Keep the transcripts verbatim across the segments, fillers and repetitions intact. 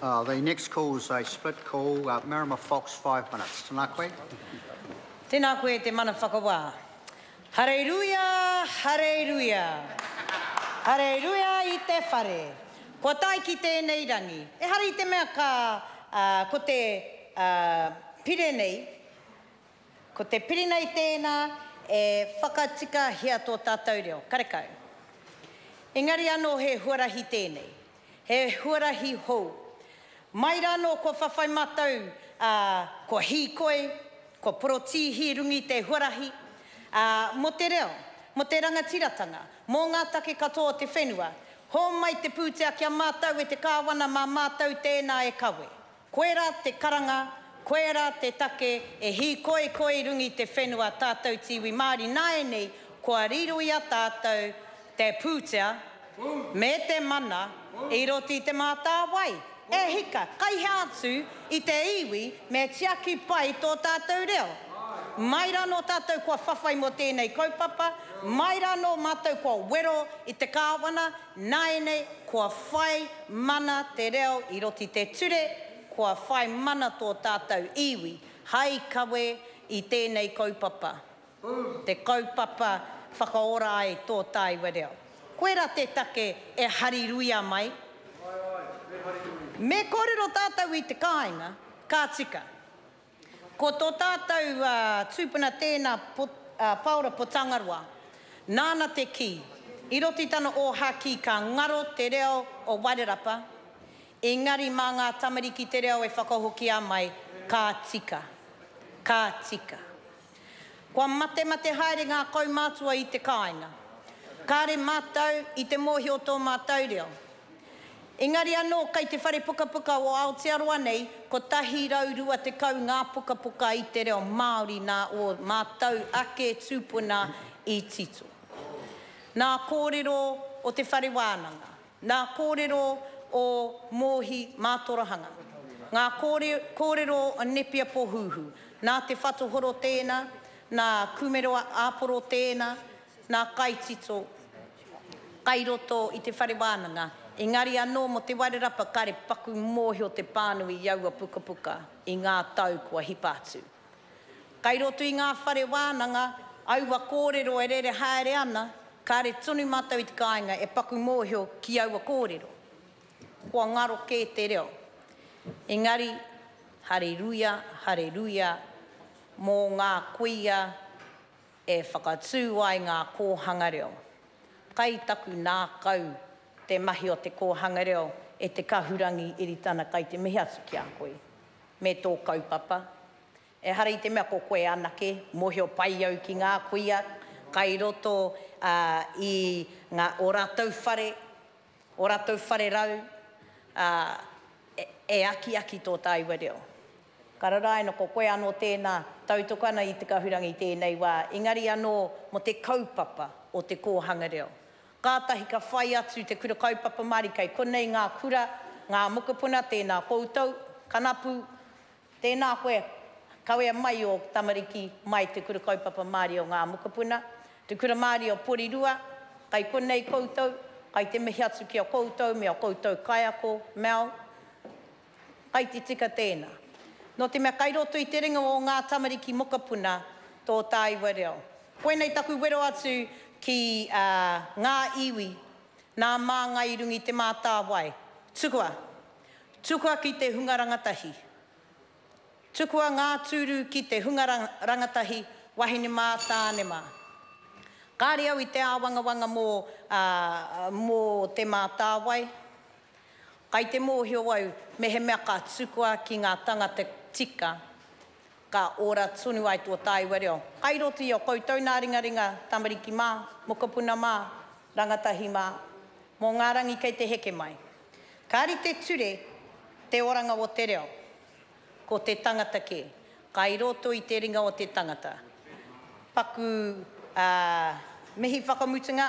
Uh, the next call is a split call. Uh, Marama Fox, five minutes. Tēnā koe. Tēnā koe te mana whakawā. Hareiruia, hareiruia. Hareiruia i te whare. Ko tai ki tēnei rangi. E hari te mea ka, uh, ko te uh, pire nei, ko te pire nei tēnā e whakatika hia tō tātou reo. Karekau. Engari anō he huarahi tēnei. He huarahi hou. Mai rano ko whawhai matau, uh, ko hīkoi, ko porotihi rungi te huarahi. Uh, mo te reo, mo te rangatiratanga, mō ngā take katoa te whenua, ho mai te pūtea kia mātau e te kāwana mā mātau tēnā e kawe. Koera te karanga, koera te take e hīkoi koi rungi te whenua tātou tiwi Māori nāe nei, kua riro ia tātou te pūtea, me te mana, i roti te mātā wai. E hika, kai atu i te iwi me tiaki pai tō tātou reo. Mai rano tātou kua whawhai mo tēnei kaupapa, mai rano mātou kua wero i te kāwana, nāe nei kua whai mana te reo i roti te ture, kua whai mana tō tātou iwi, hai kawe i tēnei kaupapa. Te kaupapa whakaora ai tō tāiwa reo. Koera te take e hariruia mai. Me kōrero tātou i te kāinga, kā tika. Ko tō tātou uh, tūpuna tēnā pot, uh, paura potangarua, nāna te ki, i roti tana o haki ka ngaro te reo o Wairarapa, engari mā ngā tamariki te reo e whakahoki a mai, kā tika, kā tika. Kua mate mate haere ngā kaumātua i te kāinga, kāre mātau i te mohi o tō mātau reo. Engari anō, kai te whare puka puka o Aotearoa nei, ko tahi raurua te kau ngā puka puka i te reo Māori nā o mātau ake tūpuna i tito. Nā kōrero o te whare wānanga, nā kōrero o mohi mātorahanga, ngā kōrero o nepia pohuhu, nā te whatohoro tēnā, nā kumero āporo tēnā, nā kai tito, kai roto i te whare wānanga. Engari anō mo te Wairarapa kare paku mōhi o te pānui iaua puka puka i ngā tau kua hipātu. Kai roto i ngā whare wānanga, aua kōrero e rere haere ana, kare tonu mātau i te kāinga e paku mōhi o ki aua kōrero. Kua ngaro kē te reo. Engari, hareruia, hareruia, mō ngā kuia e whakatū ai ngā kōhanga reo. Kai taku nā kau te mahi o te kōhanga reo e te kahurangi iritana kai te mihi atu ki a koe. Me tō kaupapa. E hara i te mea ko koe anake, mohi o pai au ki ngā kuia, kai roto uh, i ngā o rātou whare, o rātou whare rau, uh, e, e aki aki tō tāiwa reo. Kararai no ko koe anō tēnā, tautokana i te kahurangi tēnei wā, engari anō mo te kaupapa o te kōhanga reo. Kātahi ka whai atu te kura kaupapa Māori kai konei ngā kura, ngā mukapuna, tēnā koutou, kanapu, tēnā koe, kawea mai o tamariki mai te kura kaupapa Māori o ngā mukapuna, te kura Māori o Porirua, kai konei koutou, kai te mihi atu ki o koutou, me o koutou kaiako, meo, kai te tika tēnā. No te mea kai roto i te ringa o ngā tamariki mukapuna tō tāiwa reo. Koe nei taku wero atu, ki uh, ngā iwi, nā mānga i rungi te mātā wai. Tukua, tukua ki te hunga rangatahi. Tukua ngā tūru ki te hunga rangatahi, wahine mā tāne mā. Kāre au i te āwangawanga mō, uh, mō te mātā wai. Kai te mōhio au, me he mea ka tukua ki ngā tangata tika, ka ora tunu ai tō tāiwa reo. Kai roti o koutou nā ringa ringa, tamariki mā, mokapuna mā, rangatahi mā, mō ngā rangi kei te heke mai. Kāri te ture, te oranga o te reo, ko te tangata ke. Kai roto i te ringa o te tangata. Paku uh, mihi whakamutunga,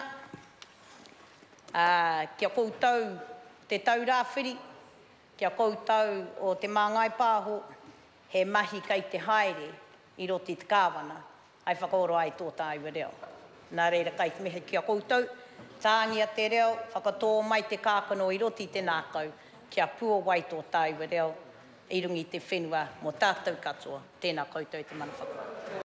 uh, kia koutou te taurāwhiri, kia koutou o te māngai pāho, he mahi kai te haere i roti te kāwana, ai whakaoro ai tō tāiwa reo. Nā reira kai te mehe kia koutou, tāngia te reo, whakatō mai te kākano i roti te nākau, kia pua wai tō tāu reo i rungi te whenua mo tātou katoa. Tēnā koutou te mana whakaro.